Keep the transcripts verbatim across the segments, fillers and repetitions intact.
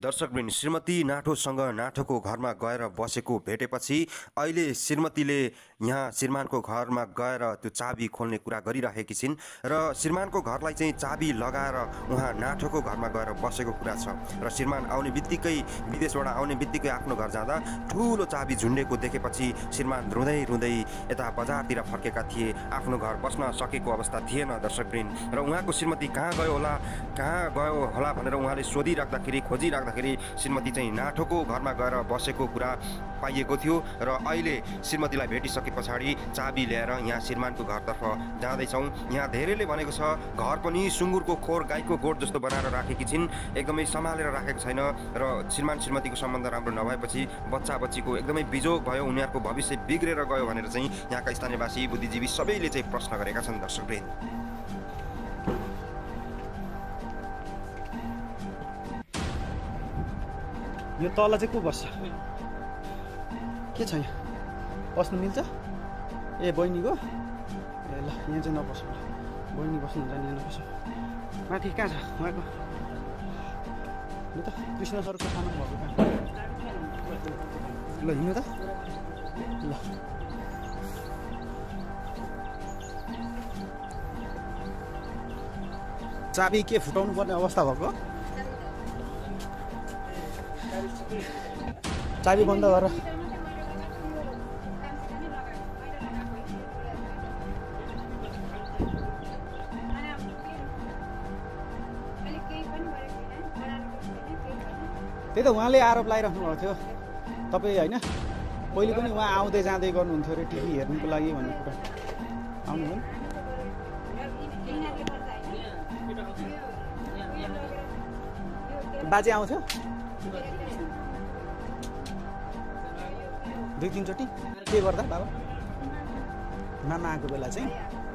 दर्शकवृन्द, श्रीमती नाठोसँग नाठोको घरमा गएर बसेको भेटेपछि अहिले श्रीमतीले यहाँ श्रीमानको घरमा गएर त्यो चाबी खोल्ने कुरा गरिरहेकी छिन् र श्रीमानको घरलाई चाहिँ चाबी लगाएर उहाँ नाठोको घरमा गएर बसेको कुरा छ र श्रीमान आउने बित्तिकै विदेशबाट आउने बित्तिकै आफ्नो घर जाँदा ठुलो चाबी झुन्डेको देखेपछि श्रीमान रुँदै रुँदै यता बजारतिर फर्केका थिए। आफ्नो घर बस्न सकेको अवस्था थिएन दर्शकवृन्द र उहाँको श्रीमती कहाँ गयो होला कहाँ गयो होला भनेर उहाँले सोधिराख्दाखेरि खोजिराख्दा श्रीमती चाहिँ नाठोको घरमा गएर बसेको कुरा पाइएको थियो र अहिले श्रीमतीलाई भेटिसके पछाडि चाबी ल्याएर यहाँ श्रीमानको घरतर्फ जाँदैछौँ। यहाँ धेरैले भनेको छ घर पनि सुँगुरको खोर गाईको गोठ जस्तो बनाएर राखेकी छिन्, एकदमै सम्हालेर राखेको छैन र श्रीमान श्रीमतीको सम्बन्ध राम्रो नभएपछि बच्चा बच्चीको एकदमै बिजोग भयो, उनीहरूको भविष्य बिग्रेर गयो भनेर चाहिँ यहाँका स्थानीयवासी बुद्धिजीवी सबैले चाहिँ प्रश्न गरेका छन्। दर्शकवृन्द, यो तल चाहिँ को बस्छ के छ यहाँ बस्नु मिल्छ? ए बहिनीको ए ल यहाँ चाहिँ नबस्नु, बहिनी बस्नुहुन्छ नि यहाँ नबस्नु। माथि कहाँ छ उहाँको? ल त कृष्ण सरको सामान भएको कहाँ? ल हिँड्नु त ल। चाबी के फुटाउनु पर्ने अवस्था भएको? चाबी बन्द गर। त्यही त उहाँले आरोप लगाइराख्नु भएको थियो तपाईँ होइन, पहिले पनि उहाँ आउँदै जाँदै गर्नुहुन्थ्यो अरे टिभी हेर्नुको लागि भन्ने कुरा। आउनु हो बाजे आउँथ्यो दुई तिनचोटि के गर्दा बाबा मामा आएको बेला चाहिँ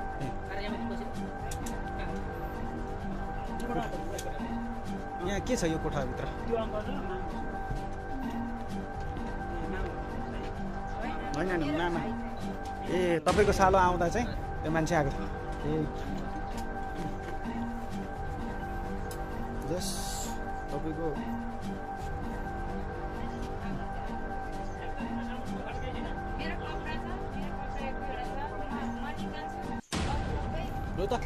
यहाँ के छ यो कोठाभित्र? होइन नि मामा ए तपाईँको सालो आउँदा चाहिँ त्यो मान्छे आएको थियो ए जस तपाईँको त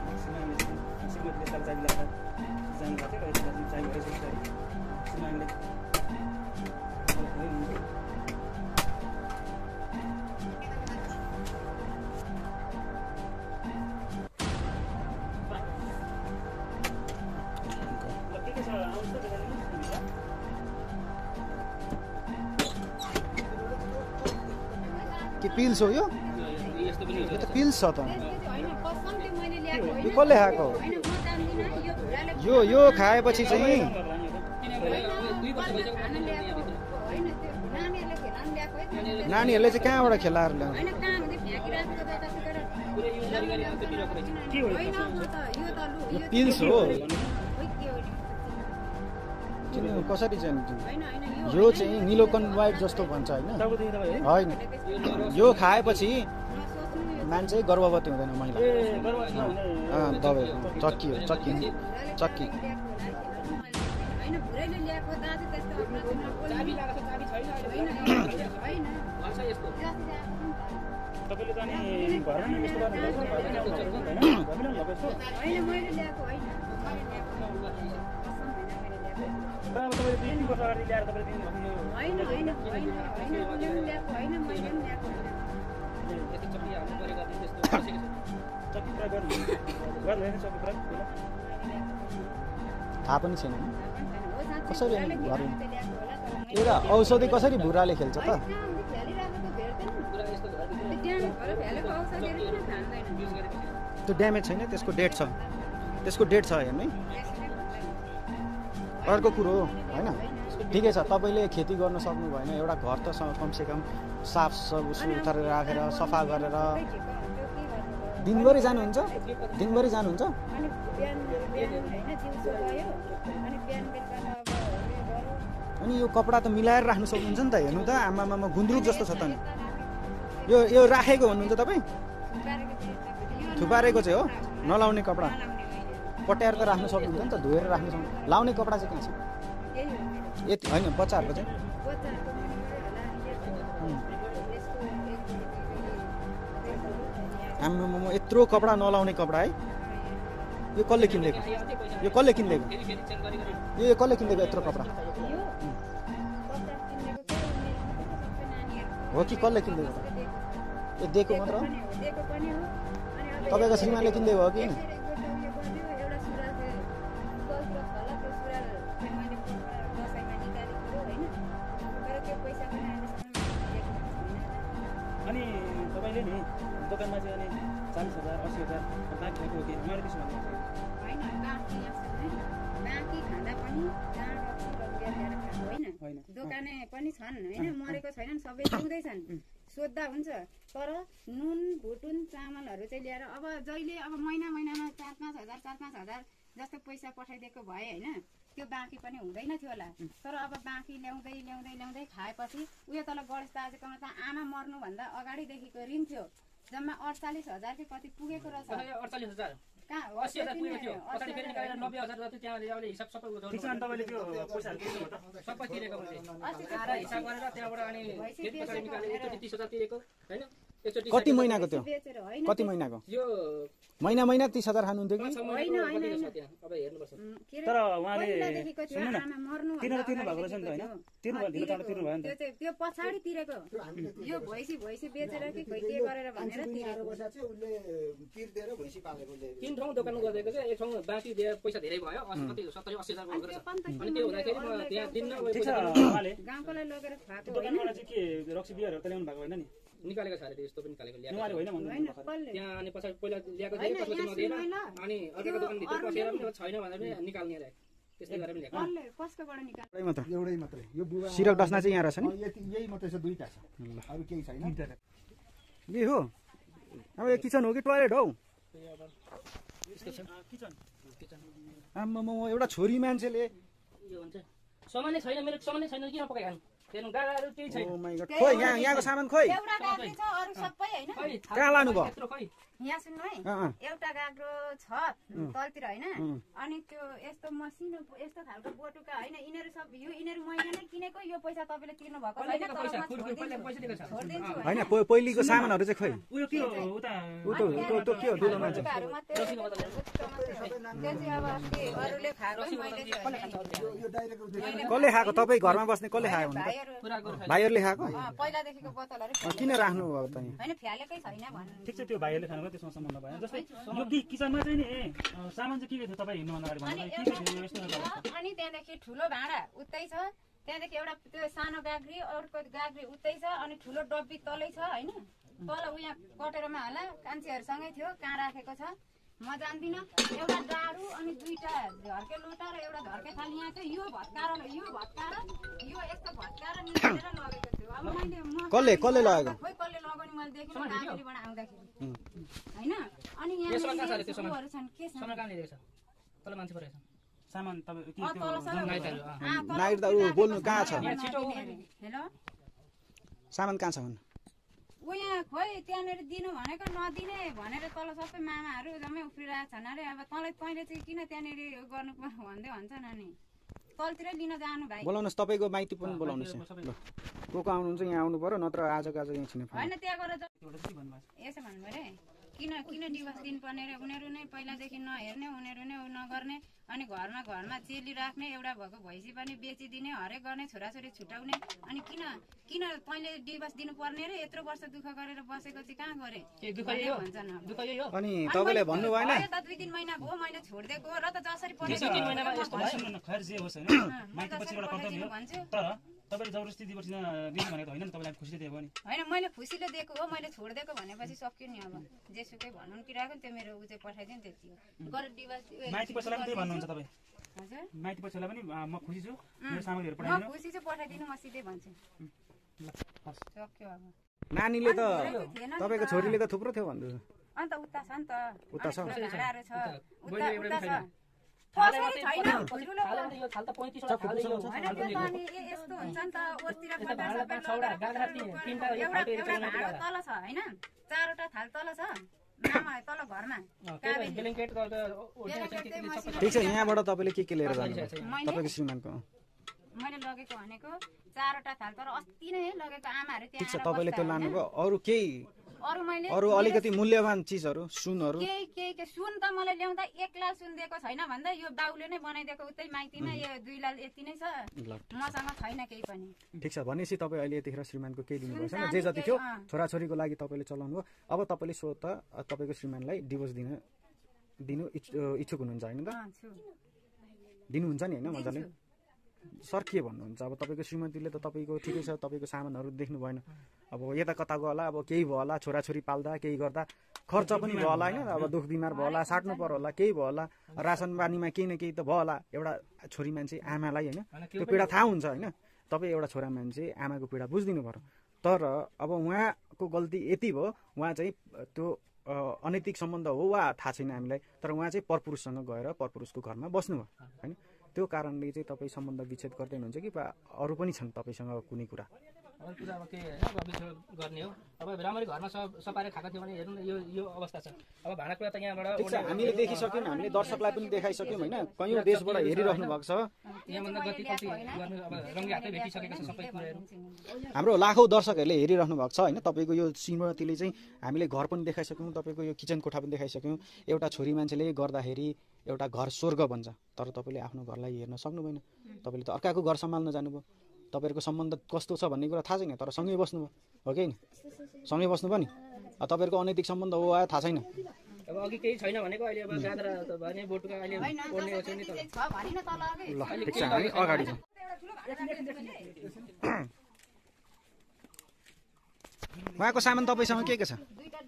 के पिल्स हो यो? यो त पिल्स छ त। यो कसले खाएको? यो यो खाएपछि चाहिँ नानीहरूले चाहिँ कहाँबाट खेलाएर ल्याउँछ? यो पिल्स हो कसरी चाहिँ? यो चाहिँ निलोकन वाइट जस्तो भन्छ होइन? होइन, यो खाएपछि मान्छे गर्भवती हुँदैन महिला। दबाई चक्की हो, चक्की चक्की थाहा पनि छैन कसरी घरमा एउटा औषधि कसरी भुराले खेल्छ त? त्यो ड्यामेज छैन, त्यसको डेट छ, त्यसको डेट छ हेर्नु है। अर्को कुरो होइन, ठिकै छ तपाईँले खेती गर्न सक्नु भएन, एउटा घर त कमसेकम साफ सुथरा राखेर सफा गरेर दिनभरि जानुहुन्छ दिनभरि जानुहुन्छ अनि यो कपडा त मिलाएर राख्नु सक्नुहुन्छ नि त। हेर्नु त आमामा गुन्द्रुक जस्तो छ त नि। यो यो राखेको भन्नुहुन्छ तपाईँ? थुपारेको चाहिँ हो, नलाउने कपडा पट्याएर त राख्नु सक्नुहुन्छ नि त, धोएर राख्नु सक्नु। लाउने कपडा चाहिँ कहाँ छ? यति होइन बच्चाहरूको चाहिँ बच्चाहरूको आम्मामा यत्रो कपडा नलाउने कपडा है यो कसले किनिदिएको यो कसले किनिदिएको यो यो कसले किनिदिएको यत्रो कपडा हो कि कसले किनिदिएको यो दिएको मात्र हो तपाईँको श्रीमानले किनिदिएको हो कि अनि तपाईँले नि दोकानमा चाहिँ अनि चालिस हजार अस्सी हजार बाँकी खाएको हो कि मैले त्यसो भन्नु होइन बाँकी बाँकी खाँदा पनि जाँड रक्सी लगेर ल्याएर खाएको होइन दोकाने पनि छन् होइन मरेको छैनन् सबै ल्याउँदैछन् सोद्धा हुन्छ तर नुन भुटुन चामलहरू चाहिँ ल्याएर अब जहिले अब महिना महिनामा चार पाँच हजार चार पाँच हजार जस्तो पैसा पठाइदिएको भए होइन त्यो बाँकी पनि हुँदैन थियो होला तर अब बाँकी ल्याउँदै ल्याउँदै ल्याउँदै खाएपछि उयो तल गणेश दाजुकोमा त आमा मर्नुभन्दा अगाडिदेखिको ऋण थियो जम्मा अडचालिस हजार कि कति पुगेको रहेछ अडचालिस हजार कहाँ हो अस्सी हजार पुगेको थियो पछाडि फेरि निकालेर नब्बे हजार जति त्यहाँ अहिले हिसाब सबै उठाउनु तपाईँले त्यो पैसाहरू तिरेको हो त सबै तिरेको मैले आएर हिसाब गरेर त्यहाँबाट अनि फेरि पछाडि निकालेर एकचोटि तिस हजार तिरेको होइन एकचोटि कति महिनाको त्यो बेचेर होइन कति महिनाको यो महिना महिना तिस हजार खानुहुन्थ्यो कि छ महिना कति रहेछ त्यहाँ अब हेर्नुपर्छ तर उहाँले आमा मर्नु तिर्नु तिर्नु भएको रहेछ नि त होइन तिर्नु भयो ढिलो तिर्नु भयो नि त्यो चाहिँ त्यो पछाडि तिरेको यो भैँसी भैँसी बेचेर कि खोइ के गरेर भनेर तिरेको तिन ठाउँ दोकान गरिदिएको चाहिँ एक ठाउँ बाँकी पैसा धेरै भयो कति सत्तरी अस्सी हजार भएको रहेछ अनि त्यो हुँदाखेरि म त्यहाँ दिन्न उहाँले गाउँकोलाई लगेर खुवाएको दोकानबाट चाहिँ के रक्सी बियरहरू त ल्याउनु भएको होइन नि निकालेको छ अरे यस्तो पनि निकालेको ल्याएको होइन भन्नु त्यहाँ अनि पछाडि पहिला ल्याएको थियो पछि नदिएर अनि अर्को दोकानभित्र पसेर पनि छैन भनेर पनि निकाल्ने ल्याएको त्यस्तै गरेर पनि ल्याएको कसकोबाट निकाल एउटै मात्र एउटै मात्रै यो बुवा सिरक डस्ना चाहिँ यहाँ रहेछ नि यति यही मात्रै छ दुईटा छ अरू केही छैन ए हो अब यो किचन हो कि टोयलेट हौ आम्मामा एउटा छोरी मान्छेले यो हुन्छ सामानै छैन मेरो सामानै छैन किन पकाइखानु हेर्नु गाडाहरू केही छैन ओ माइ गॉड खोइ यहाँ यहाँको सामान खोइ एउटा गाग्रो छ अरु सबै हैन कहाँ लानु भयो यत्रो खै यहाँ सुन्नु है एउटा गाग्रो छ तलतिर हैन अनि त्यो यस्तो मसिनो यस्तो खालको बोटुका हैन इनेरु सब यो इनेरु मैले नै किनेको यो पैसा तपाईले तिर्नु भएको छैन तर पैसा पैसा पैसा दिएको छ हैन पहिलेको सामानहरु चाहिँ खोइ उयो के हो उता उतो उतो त्यो के हो दुलो मान्छे त्यो चाहिँ अब के अरुले खाएको मैले कसले खाएको तपाई घरमा बस्ने कसले खायो भने भाइहरुले खाएको पहिलादेखिको बोतलहरु किन राख्नु भयो त नि हैन फ्यालेकै छैन भन्नु ठीक छ त्यो भाइहरुले खानुको त्यसमा सम्बन्ध भएन जस्तै यो कि किचनमा चाहिँ नि सामान चाहिँ के के थियो तपाई हिँड्नु अगाडि भन्नु के के थियो यस्तो अनि त्यहाँदेखि ठुलो भाँडा उतै छ त्यहाँदेखि एउटा त्यो सानो गाग्री अर्को गाग्री उतै छ अनि ठुलो डब्बी तलै छ हैन तल उहाँ कटेरोमा होला कान्छीहरुसँगै थियो कहाँ राखेको छ म जान्दिनँ एउटा डाडु अनि दुईटा झर्के लोटा र एउटा झर्के थाल यहाँ चाहिँ यो भत्काएर यो भत्काएर यो यस्तो भत्काएर निकालेर लगेको थियो अब मैले म कसले कसले लगेको खोइ कसले लगाउने मैले देखेँ गाडीबाट आउँदाखेरि हैन अनि यहाँ सुरुहरू छन् के छ सामान कहाँ लिएको छ तल मान्छे परेछ सामान तपाई के तल त्यो नाइटहरु नाइट त उ बोल्नु कहाँ छ हेलो सामान कहाँ छ भन्नु ऊ यहाँ खोइ त्यहाँनिर दिनु भनेको नदिने भनेर तल सबै मामाहरू जम्मै उफ्रिरहेको छन् अरे अब तँलाई तैँले चाहिँ किन त्यहाँनिर गर्नु पर्छ भन्दै भन्छ नानी तलतिर लिन जानु भाइ बोलाउनुहोस् तपाईँको माइती पनि बोलाउनुहोस् ल को को आउनुहुन्छ यहाँ आउनु पर्यो नत्र आजको आज यहाँ छिने होइन त्यहाँ गएर यसो भन्नु अरे किन किन डिभोर्स दिनुपर्ने रे उनीहरू नै पहिलादेखि नहेर्ने उनीहरू नै नगर्ने अनि घरमा घरमा चेली राख्ने एउटा भएको भैँसी पनि बेचिदिने हरेक गर्ने छोराछोरी छुट्याउने अनि किन किन तैँले डिभोर्स दिनुपर्ने रे यत्रो वर्ष दुःख गरेर बसेको चाहिँ कहाँ गरे भन्छन् अनि तपाईँले भन्नु भएन त दुई तिन महिना भयो मैले छोडिदिएको र त जसरी भन्छु तपाईले जबरजस्ती दिनुपर्छ दिनु भनेको होइन नि तपाईलाई खुसीले दिएको नि हैन मैले खुसीले दिएको हो मैले छोडिदिएको भनेपछि सक्यो नि अब जेसुकै भन्नु किराको त्यो मेरो उ चाहिँ पठाइदिनु त्यति हो गर डिभोर्स माइती पैसालाई पनि त्यही भन्नुहुन्छ तपाईँ हजुर माइती पैसालाई पनि म खुसी छु मेरो सामग्रीहरू म पठाइदिनु खुसी चाहिँ पठाइदिनु म सिधै भन्छु सक्यो अब नानीले त तपाईँको छोरीले त थुप्रो थियो भन्दै अन्त उता छ नि त उता छ भाडाहरू छ उता उता छ थाले मात्रै थाले मात्रै यो थाल त पैँतिस वटा थाल यो हैन त्यो त अनि यस्तो हुन्छ नि त ओरतिर फटा सबै छौडा गागा तीनटा यो फाटे एउटा तल छ हैन चारवटा थाल तल छ मामा तल घरमा ब्ल्याङ्केट ठिक छ यहाँबाट तपाईँले के के लिएर जानुभयो तपाईँको श्रीमानको मैले लगेको भनेको चारवटा थाल तर अस्ति नै लगेको आमाहरू ठिक छ त्यहाँ तपाईँले त्यो लानुभयो अरू केही अरू मैले अरू अलिकति मूल्यवान चिजहरू सुनहरू केही केही के सुन त मलाई ल्याउँदा एक लाल सुन दिएको छैन भन्दा यो बाउले नै बनाइदिएको उतै माइतीमा यो दुई लाल यति नै छ मसँग छैन केही पनि ठिक छ भनेपछि तपाईँ अहिले यतिखेर श्रीमानको केही दिनुभएको छैन जे जति थियो छोराछोरीको लागि तपाईँले चलाउनु हो अब तपाईँले सो त तपाईँको श्रीमानलाई डिभोर्स दिन दिनु इच्छुक हुनुहुन्छ होइन त दिनुहुन्छ नि होइन मजाले सर के भन्नुहुन्छ अब तपाईँको श्रीमतीले त तपाईँको ठिकै छ तपाईँको सामानहरू देख्नु भएन अब यता कता गयो होला अब केही भयो होला छोराछोरी पाल्दा केही गर्दा खर्च पनि भयो होला होइन अब दुख बिमार भयो होला साट्नु पर्यो होला केही भयो होला रासन पानीमा केही न केही त भयो होला एउटा छोरी मान्छे आमालाई होइन त्यो पीडा थाहा हुन्छ होइन तपाईँ एउटा छोरा मान्छे आमाको पीडा बुझिदिनु पर्यो तर अब उहाँको गल्ती यति भयो उहाँ चाहिँ त्यो अनैतिक सम्बन्ध हो वा थाहा छैन हामीलाई तर उहाँ चाहिँ परपुरुषसँग गएर परपुरुषको घरमा बस्नुभयो होइन त्यो कारणले चाहिँ तपाईँ सम्बन्ध विच्छेद गर्दै हुनुहुन्छ कि अरू पनि छन् तपाईँसँग कुनै कुरा अरू कुरा अब के होइन अब विच्छेद गर्ने हो अब राम्ररी घरमा सपाएर खाएको थियो भने हेर्नु न यो यो अवस्था छ अब भाँडाकुँडा त यहाँबाट ठिक छ हामीले देखिसक्यौँ हामीले दर्शकलाई पनि देखाइसक्यौँ होइन कैयौँ देशबाट हेरिराख्नु भएको छ यहाँभन्दा गति कति गर्नु अब रङ्गी हातै भेटिसकेको छ सबै कुराहरू हाम्रो लाखौँ दर्शकहरूले हेरिराख्नु भएको छ होइन तपाईँको यो श्रीमतीले चाहिँ हामीले घर पनि देखाइसक्यौँ तपाईँको यो किचन कोठा पनि देखाइसक्यौँ एउटा छोरी मान्छेले गर्दाखेरि एउटा घर स्वर्ग भन्छ तर तपाईँले आफ्नो घरलाई हेर्न सक्नु भएन तपाईँले त अर्काको घर सम्हाल्न जानुभयो तपाईँहरूको सम्बन्ध कस्तो छ भन्ने कुरा थाहा छैन तर सँगै बस्नुभयो हो कि होइन सँगै बस्नुभयो नि तपाईँहरूको अनैतिक सम्बन्ध हो आयो थाहा छैन अब अघि केही छैन भनेको अहिले अब गाद्रा भने बोटुका अहिले पढ्ने हो छैन ल ठिक छ हामी अगाडि छौँ उहाँको सामान तपाईँसँग के के छ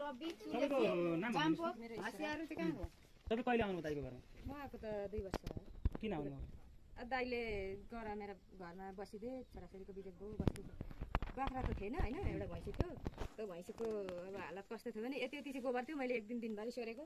तपाईँ कहिले आउनु दाइको घरमा म आएको त दुई वर्ष भयो किन आउनु दाइले गर मेरो घरमा बसिदिए छोराछोरीको बिजोग भयो बस्नु बाख्रा त थिएन होइन एउटा भैँसी थियो त्यो भैँसीको अब हालत कस्तो थियो भने यति यति चाहिँ गोबर थियो मैले एक दिन दिनभरि सोरेको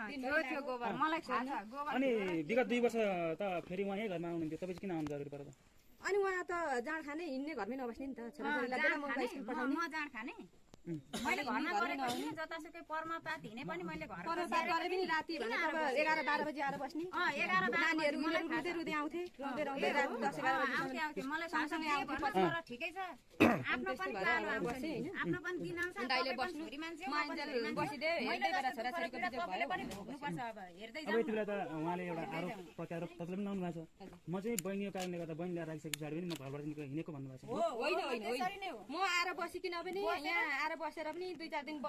अनि विगत दुई वर्ष त फेरि उहाँ यही घरमा आउनुहुन्थ्यो तपाईँ किन आउनु जरुरी पर्यो त अनि उहाँ त जाँड खाने हिँड्ने घरमै नबस्ने नि त छोराछोरीलाई बेला म स्कुल पठाउने जाँड खाने मैले घरमा गरेको थिएँ जतासुकै पर्मपात हिँडे पनि मैले घर गरे पनि राति भने अब एघार बाह्र बजी आएर बस्ने एघार नानीहरू रुँदै रुँदै आउँथे रुँदै रुँदै राति दस एघार बजी आउँथे मलाई सँगसँगै आउँथे ठिकै छ आफ्नो पनि बसे होइन आफ्नो पनि दिन आउँछ दाइले बस्नु मान्छेले बसिदिए हेर्दै बेला छोराछोरीको बिजोग भयो हुनुपर्छ अब हेर्दै अब यति बेला त उहाँले एउटा आरोप प्रत्यारोप तपाईँले पनि आउनु भएको छ म चाहिँ बहिनीको कारणले गर्दा बहिनीले राखिसके पछाडि पनि म घरबाट हिँडेको भन्नुभएको छ होइन होइन म आएर बसिकन पनि यहाँ आएर बसेर पनि दुई चार दिन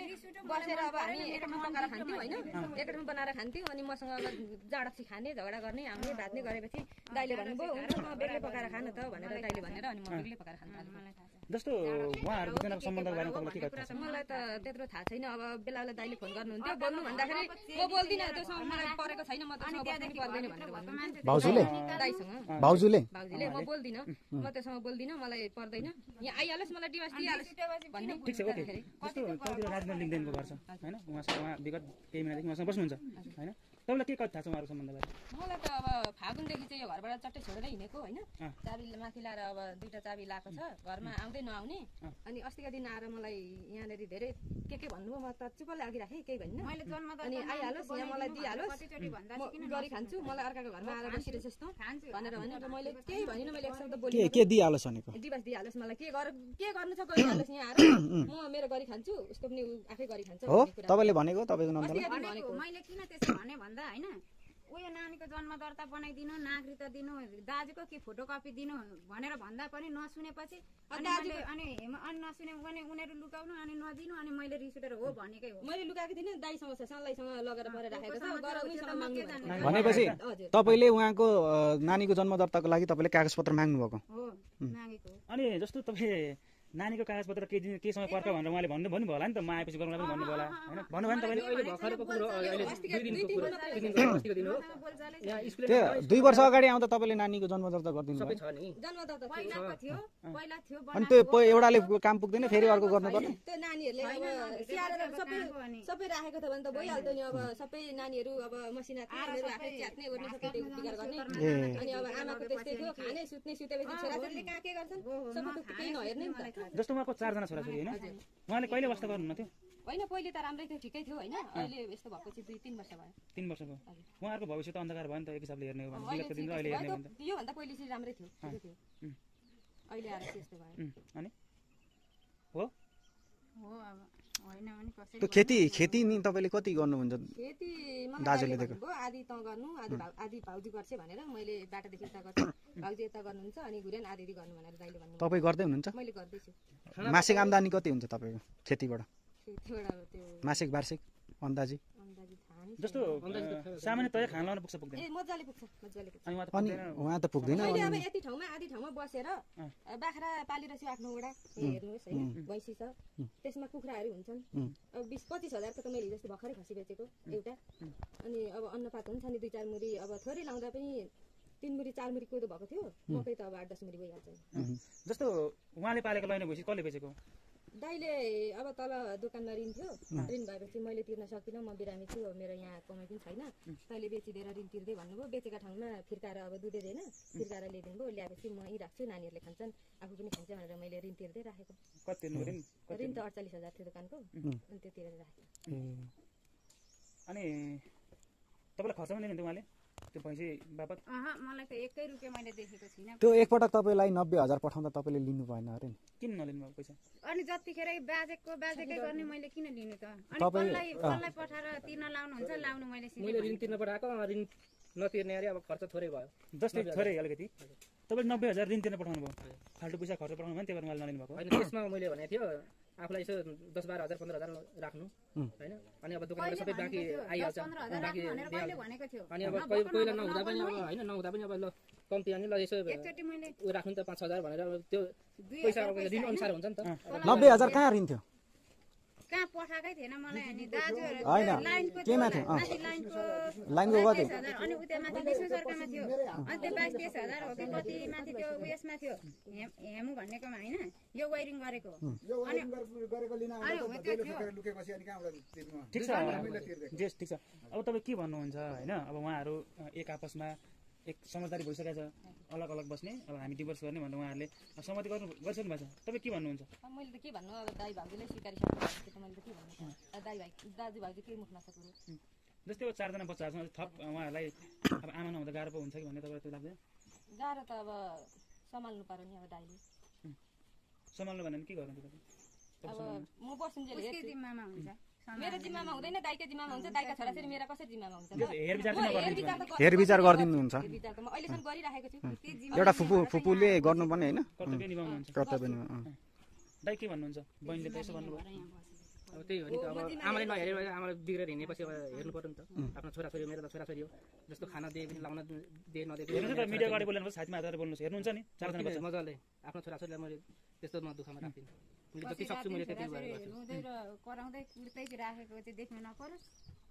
बसेर अब हामी एक ठाउँ पकाएर खान्थ्यौँ होइन एक ठाउँ बनाएर खान्थ्यौँ अनि मसँग अब जाँडक्सी खाने झगडा गर्ने हामीले भात्ने गरेपछि दाइले भन्नुभयो हुन्छ म बेग्लै पकाएर खान त भनेर दाइले भनेर अनि म बेग्लै पकाएर खान थालेँ जस्तो उहाँहरूको दुईजनाको सम्बन्धको बारेमा तपाईँलाई के थाहा छ मलाई त त्यत्रो थाहा छैन अब बेला बेला दाइले फोन गर्नुहुन्थ्यो बोल्नु भन्दाखेरि म बोल्दिनँ त्योसँग मलाई परेको छैन म त्योसँग बस्नु पर्दैन भनेर भन्नु भाउजूले दाइसँग भाउजूले भाउजूले म बोल्दिनँ म त्योसँग बोल्दिनँ मलाई पर्दैन यहाँ आइहालोस् मलाई डिभोर्स दिइहालोस् भन्ने ठिक छ ओके जस्तो कतिवटा राजनैतिक लिङ्कदेनको गर्छ होइन उहाँसँग उहाँ विगत केही महिनादेखि उहाँसँग बस्नुहुन्छ होइन तपाईँलाई के कति थाहा छ उहाँहरूको सम्बन्धबारे मलाई त अब फागुनदेखि चाहिँ यो घरबाट चट्टै छोडेर हिँडेको होइन चाबी माथि लाएर अब दुईवटा चाबी लाएको छ घरमा आउँदै नआउने अनि अस्तिका दिन आएर मलाई यहाँनिर धेरै के के भन्नुभयो म त चुप्प लागिराखेँ केही भन्नु अनि आइहालोस् यहाँ मलाई दिइहालोस् म गरी खान्छु मलाई अर्काको घरमा आएर बसिरहेछ जस्तो भनेर भने र मैले केही भनिनँ मैले एक शब्द बोलेँ के दिइहालोस् भनेको दिवस दिइहालोस् मलाई के गर के गर्नु छ गरिहालोस् यहाँ आएर म मेरो गरी खान्छु उसको पनि आफै गरी खान्छ हो तपाईँले भनेको तपाईँको नम्बरलाई मैले किन त्यसो भने भन्दा होइन उयो नानीको जन्म दर्ता बनाइदिनु नागरिकता दिनु दाजुको के फोटोकपी दिनु भनेर भन्दा पनि नसुनेपछि अनि अनि नसुने भने उनीहरू लुकाउनु अनि नदिनु अनि मैले रिस उठेर हो भनेकै हो मैले लुकाएको थिइनँ दाइसँग छ सल्लाइसँग लगेर भएर राखेको छ गराउनुसँग माग्नु भनेपछि तपाईँले उहाँको नानीको जन्म दर्ताको लागि तपाईँले कागजपत्र माग्नु भएको हो मागेको अनि जस्तो तपाईँ नानीको कागजपत्र के दिन के समय पर्छ भनेर उहाँले भन्नु भन्नुभयो होला नि त म आएपछि गरौँला पनि भन्नुभयो होला होइन भन्नुभयो नि तपाईँले अहिले भर्खरको कुरो अहिले दुई दिनको कुरो दुई दिनको अस्तिको दिन हो यहाँ स्कुल त्यो दुई वर्ष अगाडि आउँदा तपाईँले नानीको जन्म दर्ता गरिदिनु सबै छ नि जन्म दर्ता पहिलाको थियो पहिला थियो अनि त्यो एउटाले काम पुग्दैन फेरि अर्को गर्नु पर्ने त्यो नानीहरूले अब स्याहारेर सबै सबै राखेको थियो भने त भइहाल्थ्यो नि अब सबै नानीहरू अब मसिना थियो आफै च्यात्ने गर्ने सबै बिगार गर्ने अनि अब आमाको त्यस्तै थियो खाने सुत्ने सुतेपछि छोराछोरीले कहाँ के गर्छन् सबैको केही नहेर्ने नि त जस्तो उहाँको चारजना छोराछोरी होइन उहाँले कहिले वास्ता गर्नुहुन्न थियो होइन पहिले त राम्रै थियो ठिकै थियो होइन अहिले यस्तो भएपछि दुई तिन वर्ष भयो तीन वर्ष भयो उहाँहरूको भविष्य त अन्धकार भयो नि त एक हिसाबले हेर्ने हो भने विगतको दिन र अहिले हेर्ने हो भने त योभन्दा पहिले चाहिँ राम्रै थियो ठिकै थियो अहिले आएर चाहिँ यस्तो भयो अनि हो हो अब होइन भने कसरी त्यो खेती खेती नि तपाईँले कति गर्नुहुन्छ खेती दाजुले दिएको आधी त गर्नु आधी आधी भाउजू गर्छ भनेर मैले बाटादेखि यता गर्छु भाउजू यता गर्नुहुन्छ अनि घुरेन आधी आधी गर्नु भनेर दाइले भन्नु तपाईँ गर्दै हुनुहुन्छ मैले गर्दैछु मासिक आम्दानी कति हुन्छ तपाईँको खेतीबाट खेतीबाट त्यो मासिक वार्षिक अन्दाजी अन्दाजी थाहा नि जस्तो सामान्यतया खाना लाउन पुग्छ पुग्दैन ए मजाले पुग्छ मजाले पुग्छ अनि उहाँ त अनि उहाँ त पुग्दैन अहिले अब यति ठाउँमा आधी ठाउँमा बसेर बाख्रा पालिरहेछु आफ्नो वडा हेर्नुहोस् होइन भैँसी छ त्यसमा कुखुराहरू हुन्छन् अब बिस पच्चिस हजारको त मैले जस्तो भर्खरै खसी बेचेको एउटा अनि अब अन्नपात हुन्छ नि दुई चार मुरी अब थोरै लाउँदा पनि तिन मुरी चार मुरी कोदो भएको थियो मकै त अब आठ दस मुरी भइहाल्छ जस्तो उहाँले पालेको लैन भएपछि कसले बेचेको दाइले अब तल दोकानमा ऋण थियो ऋण भएपछि मैले तिर्न सकिनँ म बिरामी छु अब मेरो यहाँ कमाइ पनि छैन तैँले बेचिदिएर ऋण तिर्दै भन्नुभयो बेचेका ठाउँमा फिर्काएर अब दुधै दिएन फिर्काएर ल्याइदिनु भयो ल्याएपछि म यहीँ राख्छु नानीहरूले खान्छन् आफू पनि खान्छ भनेर मैले ऋण तिर्दै राखेको कति तिर्नु ऋण ऋण त अडचालिस हजार थियो दोकानको अनि त्यो तिरेर राखेको अनि तपाईँलाई खर्च पनि दिनुहुन्थ्यो उहाँले त्यो भैँसी बापत मलाई त एकै रुपियाँ मैले देखेको छुइनँ त्यो एकपटक तपाईँलाई नब्बे हजार पठाउँदा तपाईँले लिनु भएन अरे नि किन नलिनु भएको पैसा अनि जतिखेर बाजेको बाजेकै गर्ने मैले किन लिनु त अनि कसलाई कसलाई पठाएर तिर्न लाउनुहुन्छ लाउनु मैले मैले ऋण तिर्न पठाएको ऋण नतिर्ने अरे अब खर्च थोरै भयो जस्तै थोरै अलिकति तपाईँले नब्बे हजार ऋण तिर्न पठाउनु भयो फाल्टु पैसा खर्च पठाउनु भयो त्यही भएर उहाँले नलिनु भएको होइन त्यसमा मैले भनेको थियो आफूलाई यसो दस बाह्र हजार पन्ध्र हजार राख्नु होइन अनि अब दोकानबाट सबै बाँकी आइहाल्छ बाँकी अनि अब कोही कोहीलाई नहुँदा पनि अब होइन नहुँदा पनि अब ल कम्ती अनि ल यसो उयो राख्नु त पाँच हजार भनेर त्यो पैसा ऋण अनुसार हुन्छ नि त नब्बे हजार कहाँ ऋण थियो कहाँ पठाएकै थिएन मलाई अनि दाजुहरू होइन लाइनको केमा थियो माथि लाइनको लाइनको कति अनि उता माथि विष्णु सरकारमा थियो अनि त्यो बाइस तेइस हजार हो कि कति माथि त्यो उयसमा थियो हेमु भन्नेकोमा होइन यो वायरिङ गरेको ठिक छ जेस ठिक छ अब तपाईँ के भन्नुहुन्छ होइन अब उहाँहरू एक आपसमा एक समझदारी भइसकेको छ अलग अलग बस्ने अब हामी डिभोर्स गर्ने भनेर उहाँहरूले सहमति गर्नु गरिसक्नु भएको छ तपाईँ के भन्नुहुन्छ मैले त के भन्नु अब दाइ भाउजूले स्वीकारिसक्नु मैले त के भन्नु दाइ भाइ दाजु भाउजू के मुख नसक्नु जस्तै अब चारजना बच्चाहरू थप उहाँहरूलाई अब आमा नहुँदा गाह्रो पो हुन्छ कि भन्ने तपाईँलाई त्यो लाग्दैन गाह्रो त अब सम्हाल्नु पर्यो नि अब दाइले सम्हाल्नु भने के गर्नु अब म बस्नुन्जेल उसकै जिम्मामा हुन्छ मेरो जिम्मामा हुँदैन दाइकै जिम्मामा हुन्छ दाइका छोराछोरी मेरा कसरी जिम्मामा हुन्छ हेर विचार गरिदिनुहुन्छ विचार त म अहिलेसम्म गरिराखेको छु एउटा फुपू फुपूले गर्नुपर्ने होइन कर्तव्य निभाउनुहुन्छ कर्तव्य निभाउनु दाइ के भन्नुहुन्छ बहिनीले त यसो भन्नुभयो अब त्यही हो नि त अब आमाले नहेरेर आमाले बिग्रेर हिँडेपछि अब हेर्नु पर्यो नि त आफ्नो छोराछोरी मेरो त छोराछोरी हो जस्तो खाना दिए पनि लाउन दिए नदिए हेर्नु त मिडिया अगाडि बोल्नु साथीमा हातेर बोल्नुहोस् हेर्नुहुन्छ नि चारजना बच्चा मजाले आफ्नो छोराछोरीलाई मैले त्यस्तो म दुःखमा राख्दिनँ मैले जति सक्छु मैले त्यति गरेर गर्छु हुँदै र कराउँदै कुर्दै राखेको चाहिँ देख्नु नपरोस्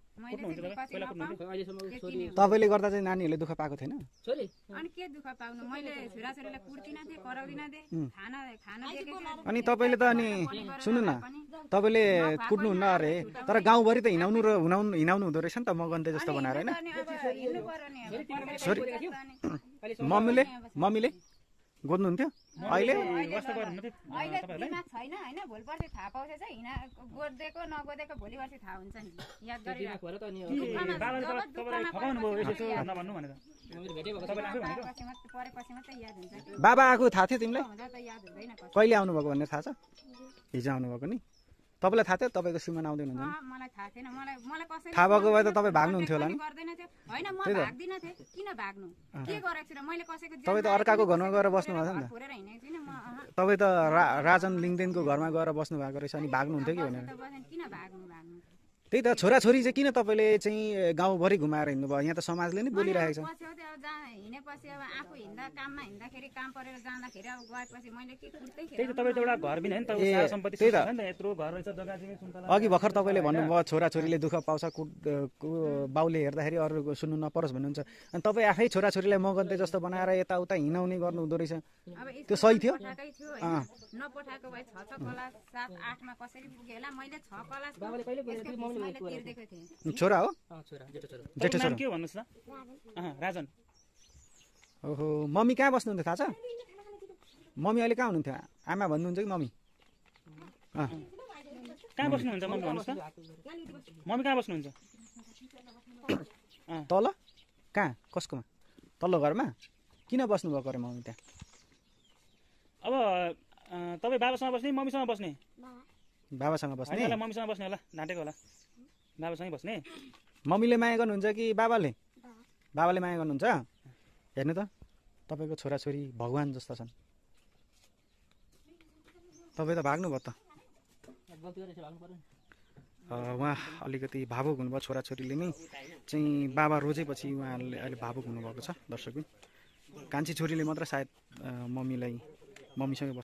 तपाईँले गर्दा चाहिँ नानीहरूले दुःख पाएको थिएन अनि के दुःख पाउनु मैले छोराछोरीलाई कुर्दिन थिएँ कराउँदिन थिएँ खाना खाना अनि तपाईँले त अनि सुन्नु न तपाईँले कुट्नुहुन्न अरे तर गाउँभरि त हिँडाउनु र हुनाउनु हिँडाउनु हुँदो रहेछ नि त मगन्ते जस्तो बनाएर होइन मम्मीले मम्मीले गोद्नुहुन्थ्यो अहिले अहिले दिमाग छैन होइन भोलि पर्सि थाहा पाउँछ चाहिँ हिँडा गोदिएको नगोदेको भोलि पर्सि थाहा हुन्छ नि याद परेपछि मात्रै याद हुन्छ बाबा आएको थाहा थियो तिमीलाई हुँदा त याद हुँदैन कहिले आउनुभएको भन्ने थाहा छ हिजो आउनुभएको नि तपाईँलाई थाहा थियो तपाईँको सिमन आउँदैन हुन्छ मलाई थाहा थिएन मलाई मलाई कसैले थाहा भएको भए त तपाईँ भाग्नुहुन्थ्यो होला नि गर्दैन थियो होइन म भाग्दिन थिएँ किन भाग्नु के गरेको छु र मैले कसैको तपाईँ त अर्काको घरमा गएर बस्नु भएको नि त फोरेर हिँडेको छैन म तपाईँ त राजन लिङदेनको घरमा गएर बस्नु भएको रहेछ अनि भाग्नुहुन्थ्यो कि भनेर किन भाग्नु भाग्नु त्यही त छोराछोरी चाहिँ किन तपाईँले चाहिँ गाउँभरि घुमाएर हिँड्नुभयो यहाँ त समाजले नै बोलिरहेको छ हिँडेपछि अब आफू हिँड्दा काममा हिँड्दाखेरि काम परेर जाँदाखेरि अब गएपछि मैले के कुर्दै त्यही त तपाईँ त एउटा घर बिना नि त सम्पत्ति त्यही त यत्रो घर रहेछ जग्गा जग्गा सुन्तला अघि भर्खर तपाईँले भन्नुभयो छोराछोरीले दुःख पाउँछ कुट बाउले हेर्दाखेरि अरूको सुन्नु नपरोस् भन्नुहुन्छ अनि तपाईँ आफै छोराछोरीलाई मगन्ते जस्तो बनाएर यताउता हिँडाउने गर्नु हुँदो रहेछ त्यो सही थियो नपठाएको भए छ छ क्लास सात आठमा कसरी पुग्यो होला मैले छ क्लास छोरा हो जेठो छोरा के भन्नुहोस् न राजन ओहो मम्मी कहाँ बस्नुहुन्थ्यो थाहा छ मम्मी अहिले कहाँ हुनुहुन्थ्यो आमा भन्नुहुन्छ कि मम्मी कहाँ बस्नुहुन्छ मम्मी भन्नुहोस् त मम्मी कहाँ बस्नुहुन्छ तल कहाँ कसकोमा तल्लो घरमा किन बस्नुभएको अरे मम्मी त्यहाँ अब तपाईँ बाबासँग बस्ने मम्मीसँग बस्ने बाबासँग बस्ने होला मम्मीसँग बस्ने होला ढाँटेको होला बाबासँगै बस्ने मम्मीले माया गर्नुहुन्छ कि बाबाले बाबाले माया गर्नुहुन्छ हेर्नु त तपाईँको छोराछोरी भगवान् जस्ता छन् तपाईँ त भाग्नु भयो त उहाँ अलिकति भावुक हुनुभयो छोराछोरीले नै चाहिँ बाबा रोजेपछि उहाँले अहिले भावुक हुनुभएको छ दर्शकबिन कान्छी छोरीले मात्र सायद मम्मीलाई मम्मीसँगै